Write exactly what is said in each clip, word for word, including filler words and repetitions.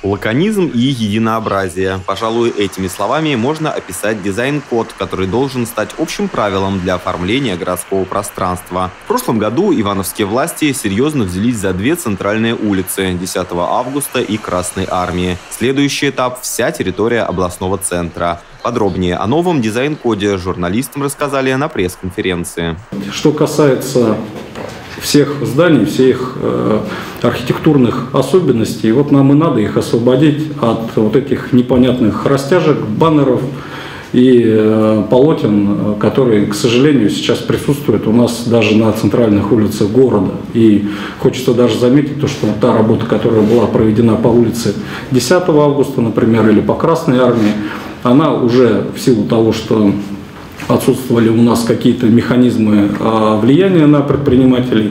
Лаконизм и единообразие. Пожалуй, этими словами можно описать дизайн-код, который должен стать общим правилом для оформления городского пространства. В прошлом году ивановские власти серьезно взялись за две центральные улицы – десятого августа и Красной Армии. Следующий этап – вся территория областного центра. Подробнее о новом дизайн-коде журналистам рассказали на пресс-конференции. Что касается всех зданий, всех э, архитектурных особенностей, вот нам и надо их освободить от вот этих непонятных растяжек, баннеров и э, полотен, которые, к сожалению, сейчас присутствуют у нас даже на центральных улицах города. И хочется даже заметить то, что та работа, которая была проведена по улице десятого августа, например, или по Красной Армии, она уже в силу того, что отсутствовали у нас какие-то механизмы влияния на предпринимателей.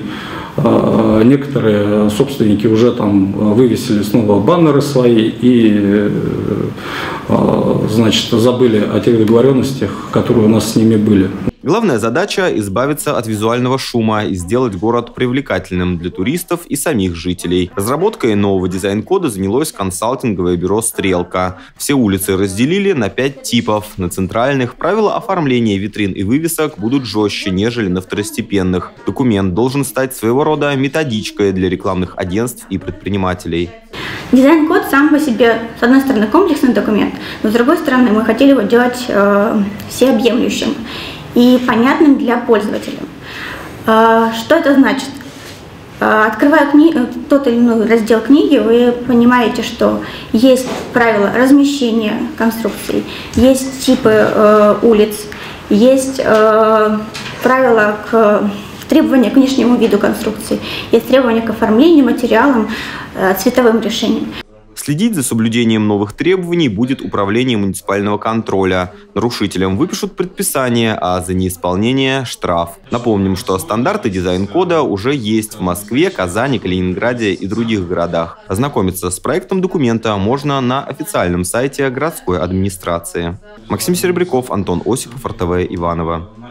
Некоторые собственники уже там вывесили снова баннеры свои и, значит, забыли о тех договоренностях, которые у нас с ними были. Главная задача – избавиться от визуального шума и сделать город привлекательным для туристов и самих жителей. Разработкой нового дизайн-кода занялось консалтинговое бюро «Стрелка». Все улицы разделили на пять типов. На центральных правила оформления витрин и вывесок будут жестче, нежели на второстепенных. Документ должен стать своего рода методичкой для рекламных агентств и предпринимателей. Дизайн-код сам по себе, с одной стороны, комплексный документ, но с другой стороны, мы хотели его делать э, всеобъемлющим и понятным для пользователя. Что это значит? Открывая кни... тот или иной раздел книги, вы понимаете, что есть правила размещения конструкций, есть типы э, улиц, есть э, правила к требования к внешнему виду конструкции, есть требования к оформлению, материалам, э, цветовым решениям. Следить за соблюдением новых требований будет управление муниципального контроля. Нарушителям выпишут предписание, а за неисполнение – штраф. Напомним, что стандарты дизайн-кода уже есть в Москве, Казани, Калининграде и других городах. Ознакомиться с проектом документа можно на официальном сайте городской администрации. Максим Серебряков, Антон Осипов, эр тэ вэ Иваново.